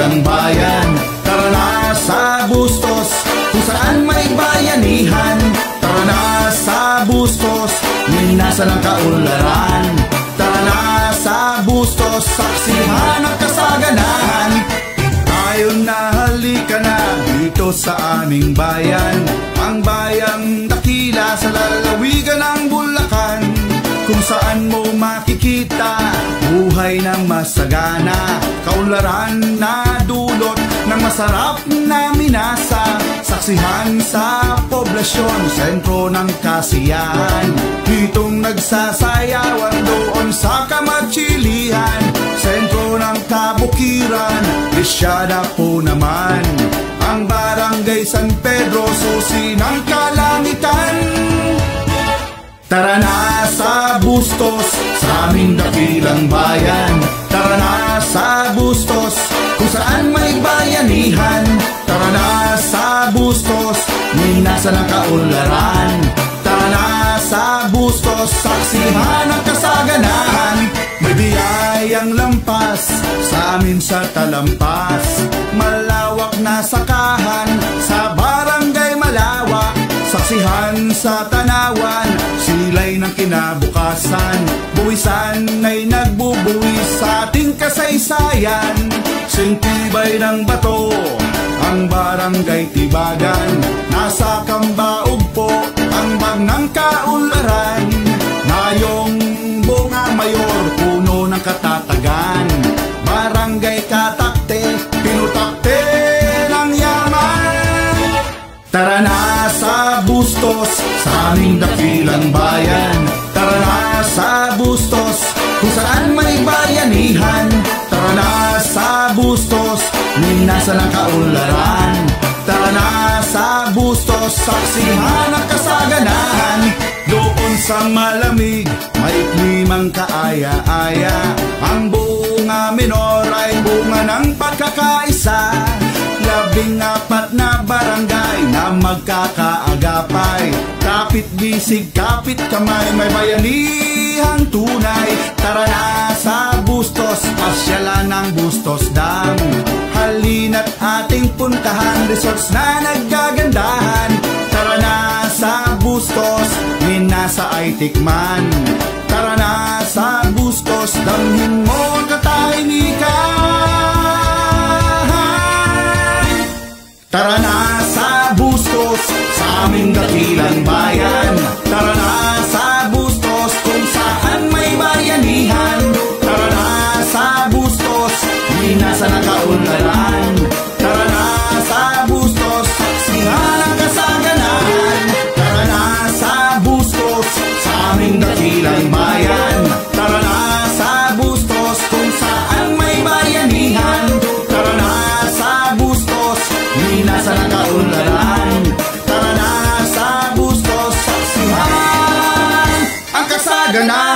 dakilang bayan. Tara na sa Bustos, kung saan may bayanihan. Tara na sa Bustos, minasan ang kaunlaran. Tara na sa Bustos, saksihan ang kasaganahan. Tayo na, halika na dito sa aming bayan, ang bayang dakila sa lalawigan ng Bulacan, kung saan mo makikita buhay ng masagana, kaunlaran na dulot ng masarap na minasa. Saksihan sa poblasyon, sentro ng kasiyahan, ditong nagsasayawan doon sa Kamatsilihan, sentro ng kabukiran, Lisyada po naman ang Barangay San Pedro, susi ng kalangitan. Tara na sa Bustos, sa aming dakilang bayan. Tara na sa Bustos, kung saan may bayanihan. Tara na sa Bustos, minasan ang kaunlaran. Tara na sa Bustos, saksihan ang kasaganahan. May biyayang lampas sa amin sa Talampas, malawak na sakahan sa Barangay Malawak. Saksihan sa Tanawan, silay ng kinabukasan, buwisan ay nagbubuwis sa ating kasaysayan. Sintibay ng bato ang Barangay Tibagan, nasa Kambaog po ang bag ng kaunlaran. Ngayong Bunga Mayor, puno ng katatagan, Barangay Katakte, pinutakte ng yaman. Tara na sa Bustos, sa aming dakilang bayan. Tara na sa Bustos, kung saan may bayanihan. Tara na sa Bustos, minasan ang kaunlaran. Tara na sa Bustos, saksihan ang kasaganahan. Doon sa malamig, maiklimang kaaya-aya, ang bunga minor ay bunga ng pagkakaisa. 14 na barangay na magkakaagapay, kapit bisig, kapit kamay, may bayanihang tunay. Tara na sa Bustos, pasyalan ng Bustos Dam. Halina't ating puntahan, resorts na naggagandahan. Tara na sa Bustos, minasa ay tikman. Tara na sa Bustos, damhin mo ang katahimikan. Tara na sa Bustos, sa aming dakilang bayan. Tara na sa Bustos, kung saan may bayanihan. Tara na sa Bustos, minasan ang kaunlaran. Tara na sa Bustos, saksihan ang kasaganahan. Tara na sa Bustos, sa aming dakilang bayan. Tara na sa Bustos, kung saan may bayanihan. Tara na sa Bustos, minasan ang kaunlaran. Tara na sa Bustos, saksihan ang kasaganahan.